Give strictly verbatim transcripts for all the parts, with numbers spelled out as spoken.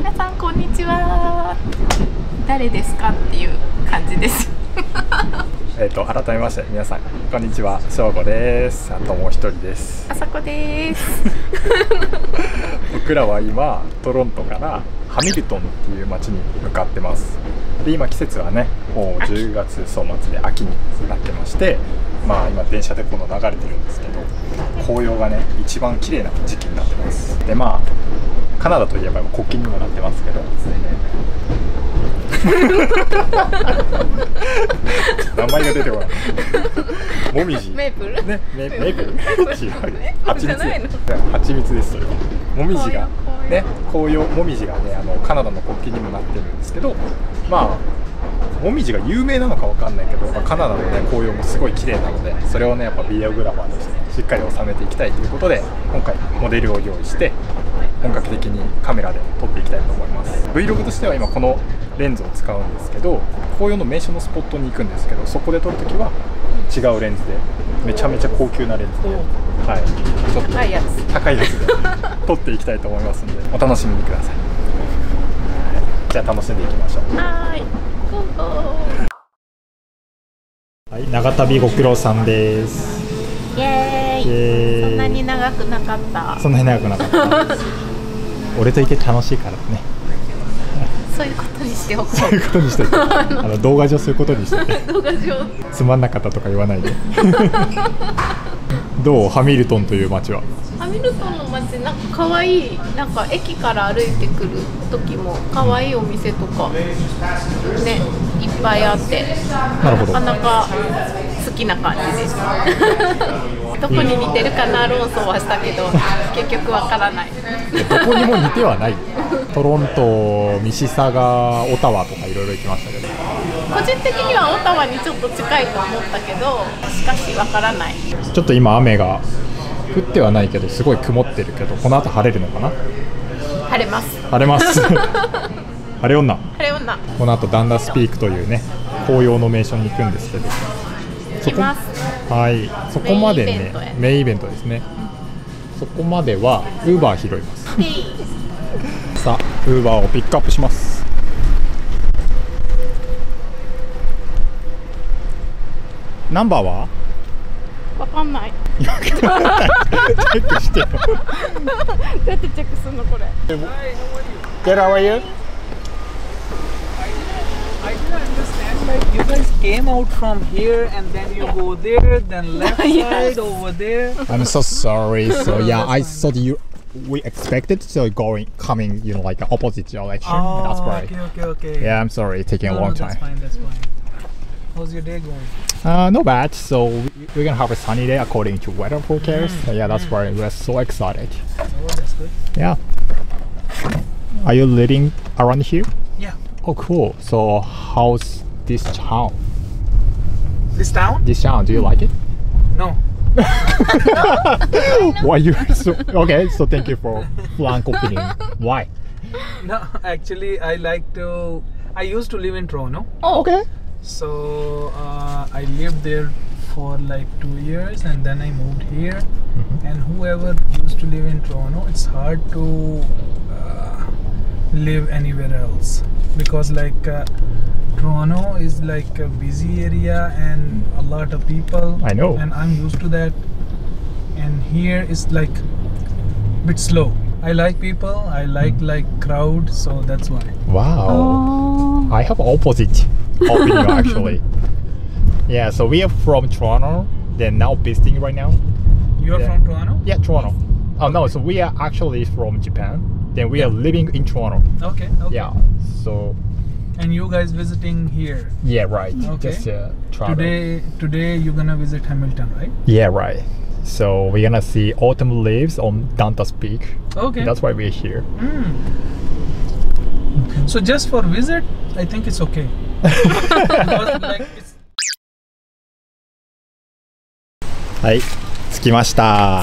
皆さんこんにちは。誰ですかっていう感じです。 えっと改めまして皆さんこんにちは、しょうごです。あともう一人です。 あさこです。 僕らは今トロントからハミルトンっていう街に向かってます。で今季節はねもうじゅうがつそう末で秋になってまして、まあ今電車でこの流れてるんですけど、紅葉がね一番綺麗な時期になってます。でまあカナダといえば国旗にもなってますけど名前が出てこない。もみじ。 メープル。 ね、メープル。違う。蜂蜜。蜂蜜です。それは。もみじがね、紅葉もみじがね、あのカナダの国旗にもなってるんですけど、まあもみじが有名なのかわかんないけど、まあ、カナダのね紅葉もすごい綺麗なので、それをねやっぱビデオグラファーとしてしっかり収めていきたいということで、今回モデルを用意して本格的にカメラで撮っていきたいと思います。Vlog としては今このレンズを使うんですけど、紅葉の名所のスポットに行くんですけど、そこで撮るときは違うレンズでめちゃめちゃ高級なレンズで、はい、ちょっと高いやつ高いやつで撮っていきたいと思いますのでお楽しみにください。はい、じゃあ楽しんでいきましょう。 はい、ゴーゴー。 はい、長旅ご苦労さんです。 イエーイ。そんなに長くなかった。 そんなに長くなかった俺といて楽しいからね。 そういうことにしておこう。 そういうことにしておこう。あの動画上そういうことにして動画上つまんなかったとか言わないで。どうハミルトンという街は。 ハミルトンの街なんか可愛い、なんか駅から歩いてくる時も可愛いお店とかねいっぱいあって、 なるほど、 なかなか好きな感じです。どこに似てるかな論争はしたけど結局わからない。 どこにも似てはない。トロント、ミシサガ、オタワとかいろいろ行きましたけど、 個人的にはオタワにちょっと近いと思ったけど、しかしわからない。 ちょっと今雨が降ってはないけどすごい曇ってるけど、この後晴れるのかな。 晴れます。 晴れます晴れ女。 晴れ女。 この後ダンダスピークというね紅葉の名所に行くんですけど、 行きます。 はい、そこまでねメインイベントですね。そこまではウーバー拾います。さあウーバーをピックアップします。ナンバーはわかんない。 チェックしてよ。 どうやってチェックするのこれ。 Good, how are you? I didn't understand, like you guys came out from here and then you go there, then left side over there. I'm so sorry. So yeah, I thought you we expected so going coming you know like the opposite direction. Oh, that's why. okay, okay, okay. Yeah, I'm sorry, it's taking no, a long no, time. That's fine, that's fine. How's your day going? Uh, not bad. So we're gonna have a sunny day according to weather forecast. Mm. So yeah, that's why we're so excited. Oh, that's good. Yeah. Are you living around here? Yeah. Oh, cool. So how's this town? This town? This town, do you like it? No. Why you so okay? So thank you for blank opinion. Why? No, actually, I like to. I used to live in Toronto. Oh, okay. So uh, I lived there for like two years, and then I moved here. Mm-hmm. And whoever used to live in Toronto, it's hard to uh, live anywhere else because like. Uh, Toronto is like a busy area and a lot of people. I know. And I'm used to that. And here is like a bit slow. I like people. I like mm. like crowd. So that's why. Wow. Oh. I have opposite opinion actually. Yeah. So we are from Toronto. They're now visiting right now. You are yeah. from Toronto? Yeah, Toronto. Oh no. So we are actually from Japan. Then we yeah. are living in Toronto. Okay. Okay. Yeah. So. And you guys visiting here? Yeah, right. Okay. Just uh, travel. Today, today you're gonna visit Hamilton, right? Yeah, right. So we're gonna see autumn leaves on Dantas Peak. Okay. That's why we're here. Mm. So just for visit, I think it's okay. Because, like, it's... はい、着きました。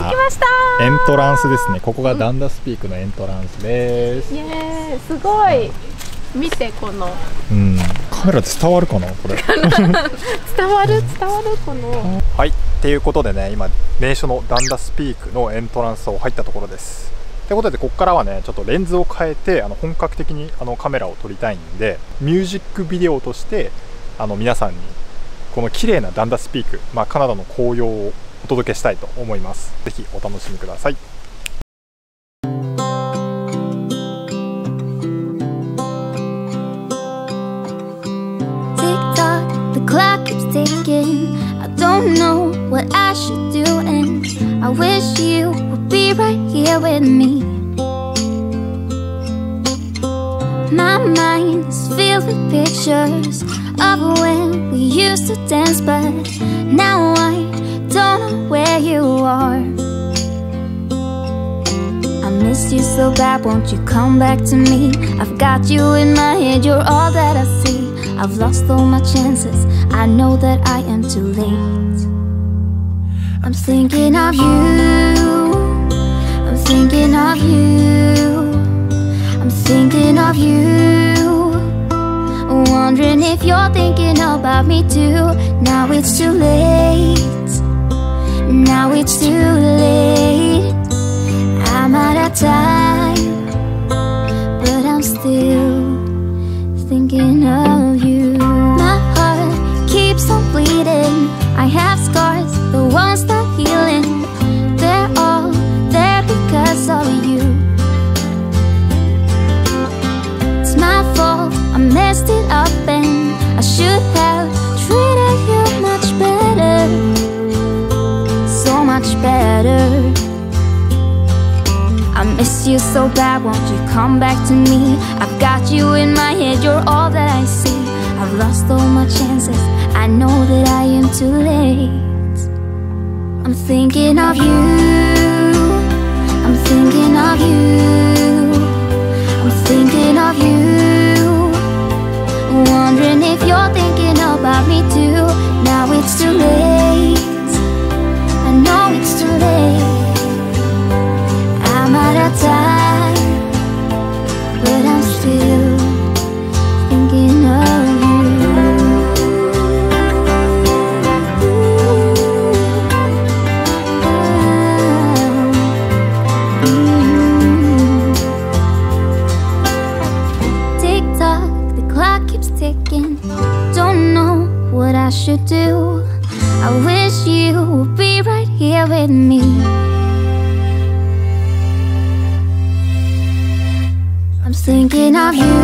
着きました。 エントランスですね。ここがダンダスピークのエントランスです。 イエーイ、すごい。見てこの、 うん、カメラで伝わるかなこれ。 伝わる伝わるこの。 はい、っていうことでね、今名所のダンダスピークのエントランスを入ったところです。 ということでここからはねちょっとレンズを変えてあの本格的にあのカメラを撮りたいんで、ミュージックビデオとしてあの皆さんにこの綺麗なダンダスピーク、まあ、カナダの紅葉をお届けしたいと思います。ぜひお楽しみください。 Clock keeps ticking. I don't know what I should do, and I wish you would be right here with me. My mind is filled with pictures of when we used to dance, but now I don't know where you are. I miss you so bad, won't you come back to me? I've got you in my head, you're all that I see. I've lost all my chances, I know that I am too late. I'm thinking of you, I'm thinking of you, I'm thinking of you, wondering if you're thinking about me too. Now it's too late, now it's too late. I'm out of time, but I'm still thinking of you. My heart keeps on bleeding. I have scars, the ones not healing. They're all there because of you. It's my fault, I messed it up, and I should have treated you much better, so much better. I miss you so bad, won't you come back to me? I've got you in my head, you're all that I see. I've lost all my chances, I know that I am too late. I'm thinking of you, I'm thinking of you, I'm thinking of you, wondering if you're thinking about me too. Now it's too late, I know it's too late. I'm out of time, but I'm still thinking of you. Mm-hmm. Tick tock, the clock keeps ticking. Don't know what I should do. I wish you would be right here with me. I'm thinking of you,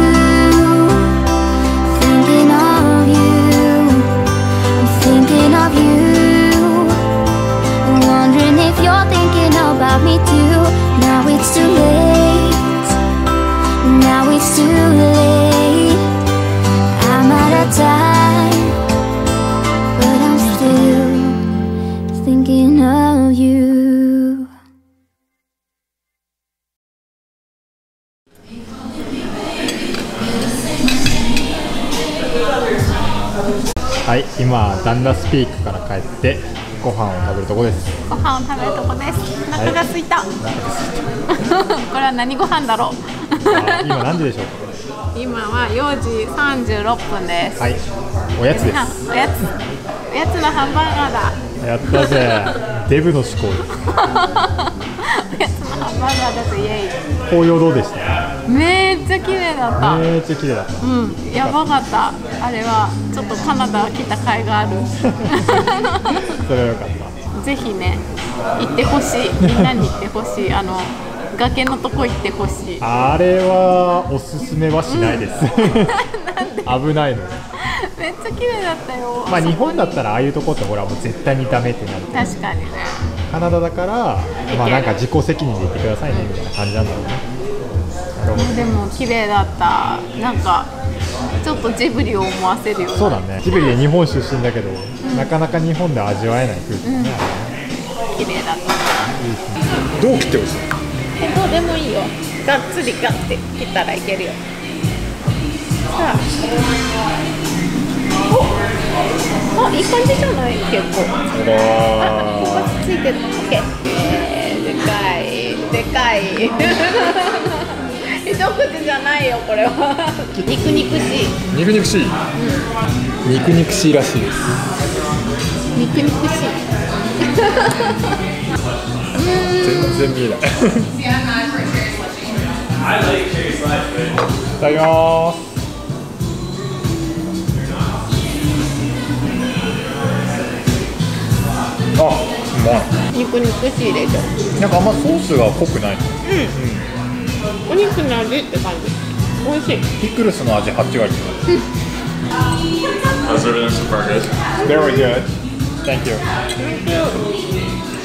thinking of you, I'm thinking of you, wondering if you're thinking about me too. Now it's too late, now it's too late. I'm out of time, but I'm still thinking of you. はい、今ダンダスピークから帰ってご飯を食べるとこです。 ご飯を食べるとこです。お腹が空いた。はい、これは何ご飯だろう。 今何時でしょうか。 今はよじさんじゅうろっぷんです。 はい、おやつです。 おやつ、おやつのハンバーガーだ。 やったぜ。デブの思考です。 おやつのハンバーガーです。イエイ。 紅葉どうでした？ めっちゃ綺麗だった。 めっちゃ綺麗だった。 うん、やばかった。あれはちょっとカナダ来た甲斐がある。 それはよかった。ぜひね、行ってほしい。みんなに行ってほしい。あの崖のとこ行ってほしい。 あれはおすすめはしないです。うん、危ないので。 めっちゃ綺麗だったよ。 まあ日本だったらああいうとこってほらもう絶対にダメってなる。 確かにね。 カナダだからまあなんか自己責任で行ってくださいねみたいな感じなんだろうね。 でも綺麗だった。なんかちょっとジブリを思わせるような。 そうだね。ジブリで日本出身だけど、うん、なかなか日本で味わえない空気だね。うん、 綺麗だった。 どう切ってほしい？ え、どうでもいいよ。がっつりガッて切ったらいけるよ。さあ。お、あ、いい感じじゃない？結構。あ、ここがついてる。オッケー。えー、でかい、でかい。一口じゃないよ、これは。肉肉しい。 肉肉しい。うん、肉肉しいらしいです。 肉肉しい。 全然見えない。 ただきます。あ、うまい。 肉肉しいでしょ。 なんかあんまソースが濃くない。 うん、お肉の味って感じ。美味しい。 ピクルスの味はち割。 How's everything so far, guys? Very good. Thank you. Thank you.